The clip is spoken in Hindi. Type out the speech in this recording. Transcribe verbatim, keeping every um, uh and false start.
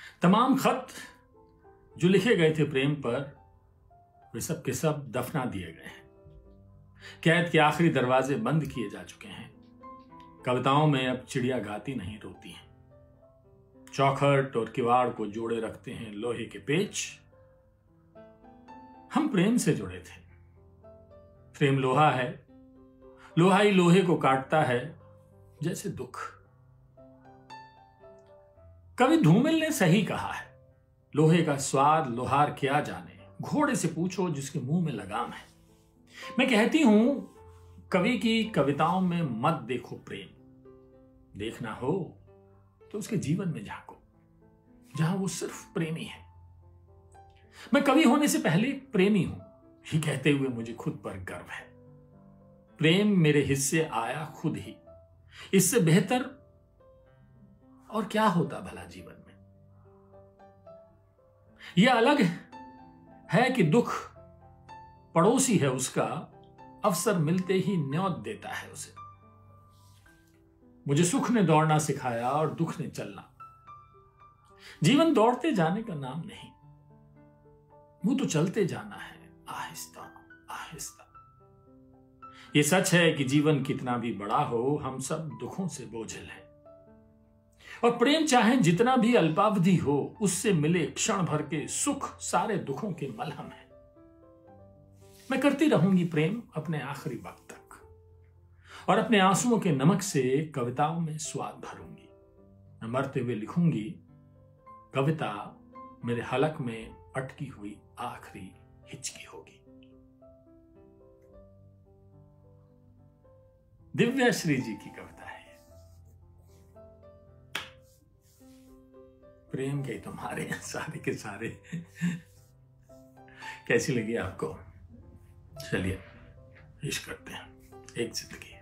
तमाम खत जो लिखे गए थे प्रेम पर, वे सब के सब दफना दिए गए हैं। कैद के आखिरी दरवाजे बंद किए जा चुके हैं। कविताओं में अब चिड़िया गाती नहीं, रोती हैं। चौखट और किवाड़ को जोड़े रखते हैं लोहे के पेच। हम प्रेम से जुड़े थे। प्रेम लोहा है, लोहा ही लोहे को काटता है जैसे दुख। कवि धूमिल ने सही कहा है, लोहे का स्वाद लोहार क्या जाने, घोड़े से पूछो जिसके मुंह में लगाम है। मैं कहती हूं, कवि की कविताओं में मत देखो प्रेम, देखना हो तो उसके जीवन में झांको, जहां वो सिर्फ प्रेमी है। मैं कवि होने से पहले एक प्रेमी हूं, ये कहते हुए मुझे खुद पर गर्व है। प्रेम मेरे हिस्से आया खुद ही, इससे बेहतर और क्या होता भला जीवन में। यह अलग है कि दुख पड़ोसी है उसका, अवसर मिलते ही न्योत देता है उसे। मुझे सुख ने दौड़ना सिखाया और दुख ने चलना। जीवन दौड़ते जाने का नाम नहीं, वो तो चलते जाना है, आहिस्ता आहिस्ता। ये सच है कि जीवन कितना भी बड़ा हो, हम सब दुखों से बोझिल हैं। और प्रेम चाहे जितना भी अल्पावधि हो, उससे मिले क्षण भर के सुख सारे दुखों के मलहम है। मैं करती रहूंगी प्रेम अपने आखिरी वक्त तक, और अपने आंसुओं के नमक से कविताओं में स्वाद भरूंगी। मैं मरते हुए लिखूंगी, कविता मेरे हलक में अटकी हुई आखिरी हिचकी होगी। दिव्याश्री जी की कविता है। प्रेम के तुम्हारे सारे के सारे। कैसी लगी आपको? चलिए इश्क करते हैं, एक जिंदगी।